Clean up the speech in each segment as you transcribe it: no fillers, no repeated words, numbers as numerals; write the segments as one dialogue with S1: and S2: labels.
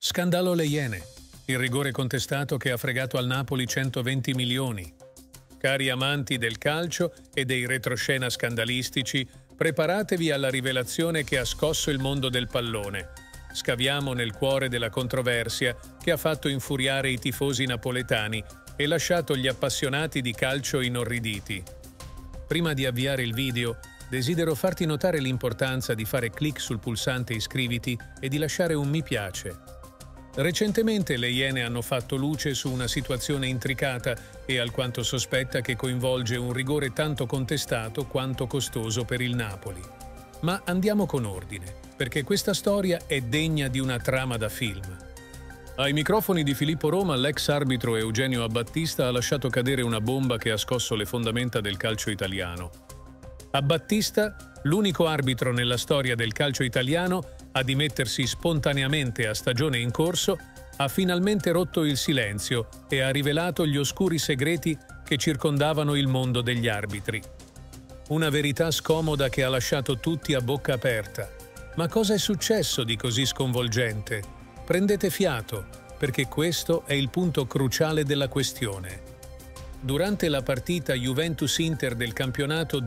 S1: Scandalo Le Iene, il rigore contestato che ha fregato al Napoli 120 milioni. Cari amanti del calcio e dei retroscena scandalistici, preparatevi alla rivelazione che ha scosso il mondo del pallone. Scaviamo nel cuore della controversia che ha fatto infuriare i tifosi napoletani e lasciato gli appassionati di calcio inorriditi. Prima di avviare il video, desidero farti notare l'importanza di fare clic sul pulsante iscriviti e di lasciare un mi piace. Recentemente le Iene hanno fatto luce su una situazione intricata e alquanto sospetta che coinvolge un rigore tanto contestato quanto costoso per il Napoli. Ma andiamo con ordine, perché questa storia è degna di una trama da film. Ai microfoni di Filippo Roma, l'ex arbitro Eugenio Abbattista ha lasciato cadere una bomba che ha scosso le fondamenta del calcio italiano. Abbattista, l'unico arbitro nella storia del calcio italiano a dimettersi spontaneamente a stagione in corso, ha finalmente rotto il silenzio e ha rivelato gli oscuri segreti che circondavano il mondo degli arbitri. Una verità scomoda che ha lasciato tutti a bocca aperta. Ma cosa è successo di così sconvolgente? Prendete fiato, perché questo è il punto cruciale della questione. Durante la partita Juventus-Inter del campionato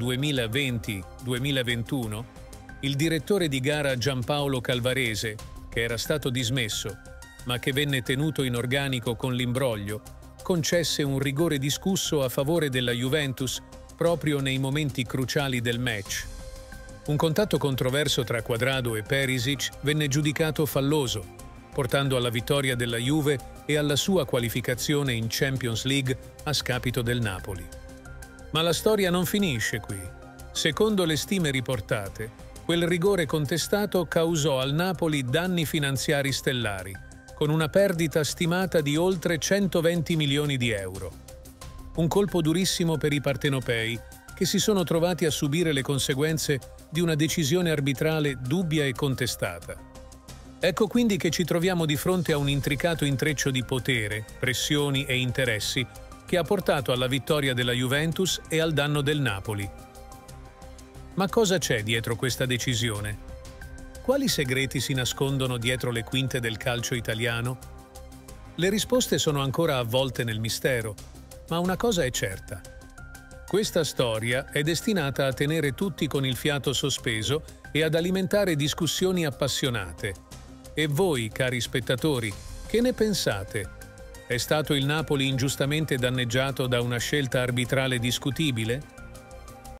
S1: 2020-2021, il direttore di gara Giampaolo Calvarese, che era stato dismesso, ma che venne tenuto in organico con l'imbroglio, concesse un rigore discusso a favore della Juventus proprio nei momenti cruciali del match. Un contatto controverso tra Quadrado e Perisic venne giudicato falloso, portando alla vittoria della Juve e alla sua qualificazione in Champions League a scapito del Napoli. Ma la storia non finisce qui. Secondo le stime riportate, quel rigore contestato causò al Napoli danni finanziari stellari, con una perdita stimata di oltre 120 milioni di euro. Un colpo durissimo per i partenopei, che si sono trovati a subire le conseguenze di una decisione arbitrale dubbia e contestata. Ecco quindi che ci troviamo di fronte a un intricato intreccio di potere, pressioni e interessi che ha portato alla vittoria della Juventus e al danno del Napoli. Ma cosa c'è dietro questa decisione? Quali segreti si nascondono dietro le quinte del calcio italiano? Le risposte sono ancora avvolte nel mistero, ma una cosa è certa. Questa storia è destinata a tenere tutti con il fiato sospeso e ad alimentare discussioni appassionate. E voi, cari spettatori, che ne pensate? È stato il Napoli ingiustamente danneggiato da una scelta arbitrale discutibile?